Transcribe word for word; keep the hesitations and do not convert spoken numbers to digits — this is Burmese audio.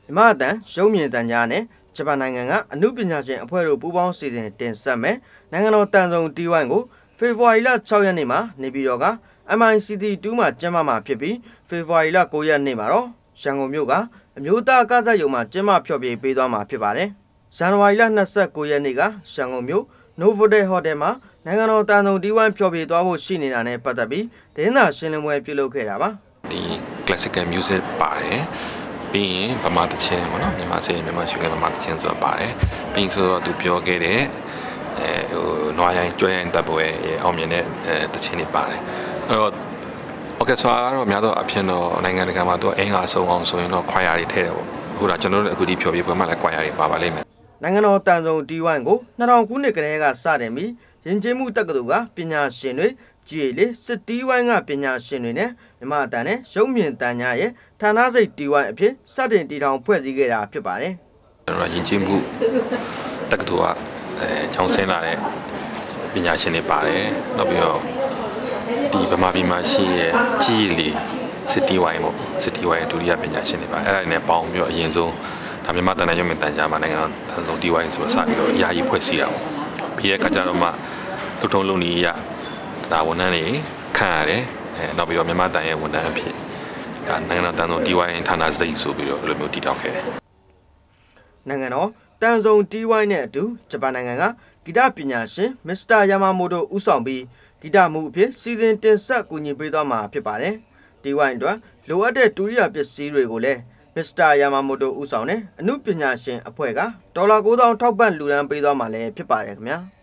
မြန်မာတန်ရုပ်မြင်သံကြားနဲ့ဂျပန်နိုင်ငံကအမှုပညာရှင်အဖွဲ့တို့ပူးပေါင်းစီစဉ်တင်ဆက်မယ်နိုင်ငံတော်တန်ဆုံတီဝိုင်းကိုဖေဖော်ဝါရီလ၆ရက်နေ့မှာနေပြည်တော်က M I C T twoမှာကျင်းပမှာဖြစ်ပြီးဖေဖော်ဝါရီလ၉ရက်နေ့မှာတော့ရန်ကုန်မြို့ကအမျိုးသားကစားရုံမှာကျင်းပဖျော်ဖြေပေးသွားမှာဖြစ်ပါတယ်။ဇန်နဝါရီလ၂၉ရက်နေ့ကရန်ကုန်မြို့ Novotel Hotel မှာနိုင်ငံတော်တန်ဆုံတီဝိုင်းဖျော်ဖြေသွားဖို့ရှိနေတာနဲ့ပတ်သက်ပြီးသတင်းစာရှင်းလင်းပွဲပြုလုပ်ခဲ့တာပါ။ဒီ classical music ပါတယ်ပြီးရင်ဗမာသချင်းပေါ့နော်မြန်မာစီမြန်မာရှုခဲ့ဗမာသချင်းဆိုပါတယ်ပြီးရင်ဆိုတော့သူပြောခဲ့တဲ့အဲဟိုနွားရိုင်းကျွဲရိုင်းတပ်ပွဲအောင်မြင်တဲ့အဲသချင်းတွေပါတယ်အဲ့တော့ orchestra ကတော့များတော့အဖြစ်တော့နိုင်ငံတကာမှာတော့အင်္ဂါဆုံးအောင်ဆိုရင်တော့ခွာရတွေထည့်တယ်ပေါ့အခုတော့ကျွန်တော်တို့အခုဒီဖြော်ပြပွဲမှာလည်းခွာရတွေပါပါလိမ့်မယ်နိုင်ငံတော်တန်ဆုံတီဝိုင်းကို၂၀၀၀ခုနှစ်ကတည်းကစတင်ပြီးယဉ်ကျေးမှုတက္ကသိုလ်ကပညာရှင်တွေကြည်လေစစ်တီဝိုင်းကပညာရှင်တွေနဲ့မြန်မာအတန်နဲ့ရုပ်မြင်သံကြားရဲ့ဌာနစိတ်တီဝိုင်းအဖြစ်စတင်တည်ထောင်ဖွဲ့စည်းခဲ့တာဖြစ်ပါတယ်ကျွန်တော်ယဉ်ကျေးမှုတက္ကသိုလ်ကအဲချောင်းဆင်းလာတဲ့ပညာရှင်တွေပါတယ်နောက်ပြီးတော့ဒီဗမာပြည်မှာရှိရဲ့ကြည်လေစစ်တီဝိုင်းပေါ့စစ်တီဝိုင်းဒုတိယပညာရှင်တွေပါအဲ့ဒါနဲ့ပေါင်းပြီးတော့အရင်ဆုံးဒါမြန်မာတန်နဲ့ရုပ်မြင်သံကြားမှာနိုင်ငံတော်တန်ဆုံတီဝိုင်းဆိုတော့စပြီးတော့ယာယီဖွဲ့စည်းတာပေါ့ပြီးတဲ့အခါကျတော့မှလူထုံးလုံးကြီးရဒါဝန်ထမ်းတွေခန့်ရတယ်အဲနောက်ပြီးတော့မြန်မာတန်ရဲ့ဝန်ထမ်းအဖြစ်ဒါနိုင်ငံတော်တန်ဆုံတီဝိုင်းဌာနစိတ်ဆိုပြီးတော့အဲ့လိုမျိုးတည်ထောင်ခဲ့တယ်နိုင်ငံတော်တန်ဆုံတီဝိုင်းနဲ့အတူဂျပန်နိုင်ငံကဂီတပညာရှင်မစ္စတာယာမာမိုတိုဦးဆောင်ပြီးဂီတမှုအဖြစ်စီစဉ်တင်ဆက်ကူညီပေးသွားမှာဖြစ်ပါတယ်တီဝိုင်းအတွက်လိုအပ်တဲ့ဒုတိယပစ္စည်းတွေကိုလည်းမစ္စတာယာမာမိုတိုဦးဆောင်တဲ့အမှုပညာရှင်အဖွဲ့ကဒေါ်လာ၉သောင်းထောက်ပံ့လှူဒါန်းပေးသွားမှာလည်းဖြစ်ပါတယ်ခင်ဗျာ